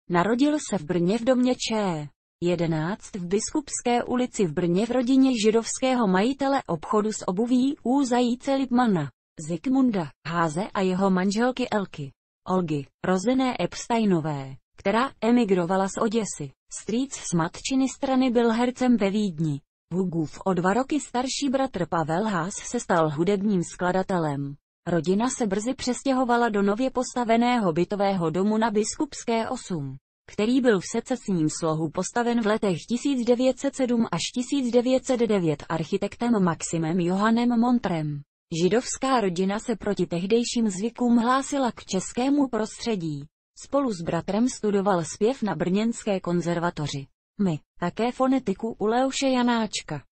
Narodil se v Brně v domě Č. 11 v Biskupské ulici v Brně v rodině židovského majitele obchodu s obuví U. Zajíce Lippmana, Zikmunda Háze a jeho manželky Elky, Olgy, rozené Epsteinové, která emigrovala z Oděsy. Strýc z matčiny strany byl hercem ve Vídni. Hugův o 2 roky starší bratr Pavel Haas se stal hudebním skladatelem. Rodina se brzy přestěhovala do nově postaveného bytového domu na Biskupské 8, který byl v secesním slohu postaven v letech 1907 až 1909 architektem Maximem Johannem Montrem. Židovská rodina se proti tehdejším zvykům hlásila k českému prostředí. Spolu s bratrem studoval zpěv na brněnské konzervatoři. Také fonetiku u Leoše Janáčka.